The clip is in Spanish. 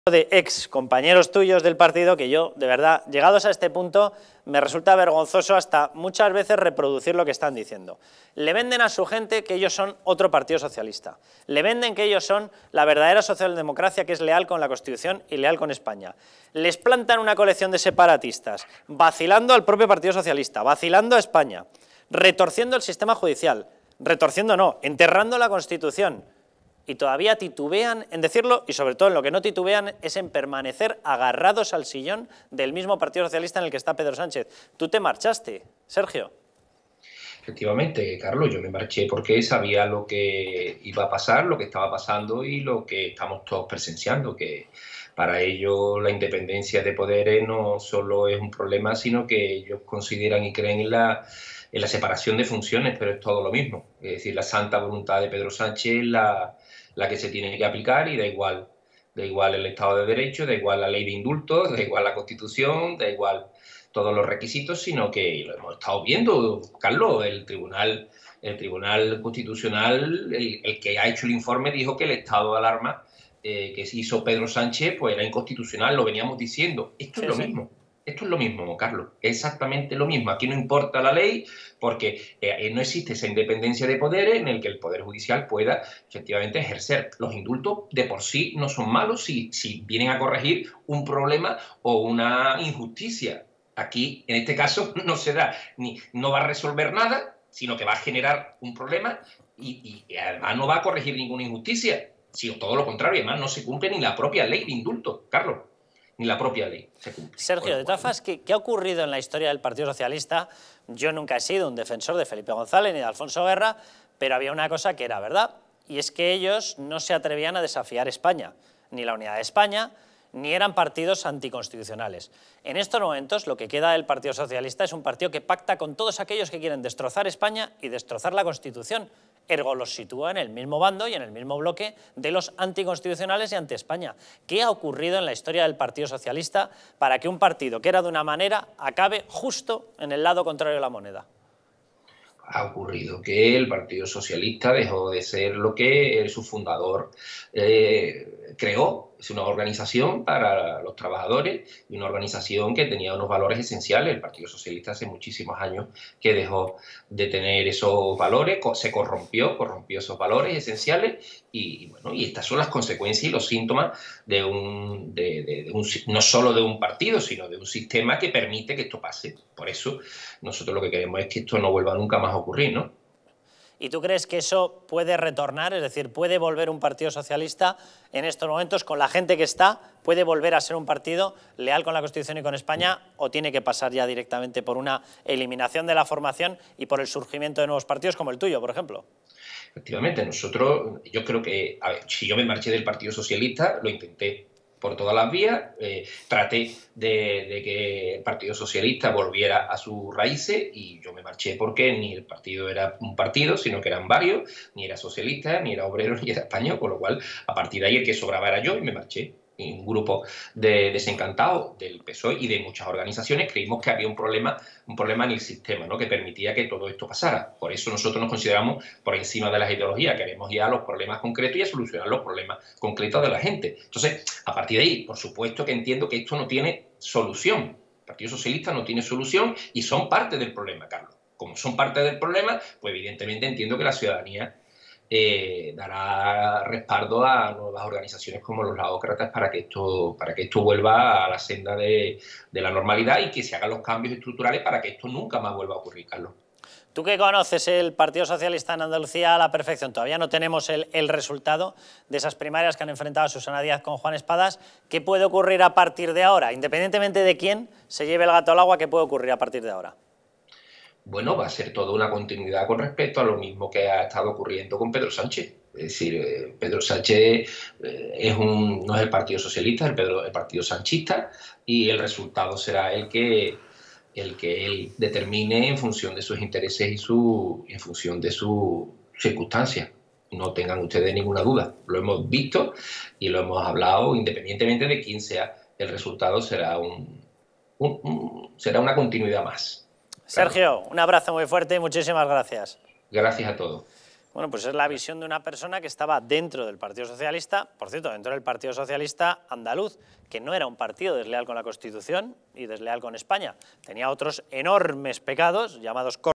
De ex compañeros tuyos del partido que yo, de verdad, llegados a este punto, me resulta vergonzoso hasta muchas veces reproducir lo que están diciendo. Le venden a su gente que ellos son otro partido socialista. Le venden que ellos son la verdadera socialdemocracia que es leal con la Constitución y leal con España. Les plantan una colección de separatistas, vacilando al propio Partido Socialista, vacilando a España, retorciendo el sistema judicial, retorciendo no, enterrando la Constitución. Y todavía titubean en decirlo, y sobre todo en lo que no titubean es en permanecer agarrados al sillón del mismo Partido Socialista en el que está Pedro Sánchez. Tú te marchaste, Sergio. Efectivamente, Carlos, yo me marché porque sabía lo que iba a pasar, lo que estaba pasando y lo que estamos todos presenciando, que para ellos la independencia de poderes no solo es un problema, sino que ellos consideran y creen en la separación de funciones, pero es todo lo mismo. Es decir, la santa voluntad de Pedro Sánchez es la que se tiene que aplicar y da igual el Estado de Derecho, da igual la ley de indultos, da igual la Constitución, da igual todos los requisitos, sino que lo hemos estado viendo, Carlos, el Tribunal Constitucional, el que ha hecho el informe, dijo que el estado de alarma que hizo Pedro Sánchez pues era inconstitucional, lo veníamos diciendo. Esto es lo mismo. Esto es lo mismo, Carlos, exactamente lo mismo. Aquí no importa la ley porque no existe esa independencia de poderes en el que el Poder Judicial pueda efectivamente ejercer. Los indultos de por sí no son malos si vienen a corregir un problema o una injusticia. Aquí, en este caso, no se da, no va a resolver nada, sino que va a generar un problema y además no va a corregir ninguna injusticia, sino todo lo contrario. Además, no se cumple ni la propia ley de indultos, Carlos. Ni la propia ley se cumple. Sergio, de todas formas, ¿qué ha ocurrido en la historia del Partido Socialista? Yo nunca he sido un defensor de Felipe González ni de Alfonso Guerra, pero había una cosa que era verdad, y es que ellos no se atrevían a desafiar España, ni la unidad de España, ni eran partidos anticonstitucionales. En estos momentos, lo que queda del Partido Socialista es un partido que pacta con todos aquellos que quieren destrozar España y destrozar la Constitución. Ergo los sitúa en el mismo bando y en el mismo bloque de los anticonstitucionales y anti-España. ¿Qué ha ocurrido en la historia del Partido Socialista para que un partido que era de una manera acabe justo en el lado contrario de la moneda? Ha ocurrido que el Partido Socialista dejó de ser lo que su fundador creó. Es una organización para los trabajadores y una organización que tenía unos valores esenciales. El Partido Socialista hace muchísimos años que dejó de tener esos valores, se corrompió esos valores esenciales y bueno, y estas son las consecuencias y los síntomas de no solo de un partido, sino de un sistema que permite que esto pase. Por eso nosotros lo que queremos es que esto no vuelva nunca más a ocurrir, ¿no? ¿Y tú crees que eso puede retornar? Es decir, ¿puede volver un partido socialista en estos momentos con la gente que está? ¿Puede volver a ser un partido leal con la Constitución y con España? ¿O tiene que pasar ya directamente por una eliminación de la formación y por el surgimiento de nuevos partidos como el tuyo, por ejemplo? Efectivamente, yo creo que, a ver, si yo me marché del Partido Socialista, lo intenté por todas las vías, traté de que el Partido Socialista volviera a sus raíces y yo me marché porque ni el partido era un partido, sino que eran varios, ni era socialista, ni era obrero, ni era español, con lo cual a partir de ahí el que sobraba era yo y me marché. Y un grupo de desencantados del PSOE y de muchas organizaciones creímos que había un problema en el sistema, ¿no?, que permitía que todo esto pasara. Por eso nosotros nos consideramos por encima de las ideologías, queremos ir a los problemas concretos y a solucionar los problemas concretos de la gente. Entonces, a partir de ahí, por supuesto que entiendo que esto no tiene solución. El Partido Socialista no tiene solución y son parte del problema, Carlos. Como son parte del problema, pues evidentemente entiendo que la ciudadanía dará respaldo a nuevas organizaciones como los laócratas para que esto vuelva a la senda de la normalidad y que se hagan los cambios estructurales para que esto nunca más vuelva a ocurrir, Carlos. Tú que conoces el Partido Socialista en Andalucía a la perfección, todavía no tenemos el resultado de esas primarias que han enfrentado a Susana Díaz con Juan Espadas. ¿Qué puede ocurrir a partir de ahora? Independientemente de quién se lleve el gato al agua, ¿qué puede ocurrir a partir de ahora? Bueno, va a ser toda una continuidad con respecto a lo mismo que ha estado ocurriendo con Pedro Sánchez. Es decir, Pedro Sánchez no es el Partido Socialista, es el Partido Sanchista y el resultado será el que él determine en función de sus intereses y en función de sus circunstancias. No tengan ustedes ninguna duda. Lo hemos visto y lo hemos hablado, independientemente de quién sea el resultado, será una continuidad más. Sergio, un abrazo muy fuerte y muchísimas gracias. Gracias a todos. Bueno, pues es la visión de una persona que estaba dentro del Partido Socialista, por cierto, dentro del Partido Socialista andaluz, que no era un partido desleal con la Constitución y desleal con España. Tenía otros enormes pecados, llamados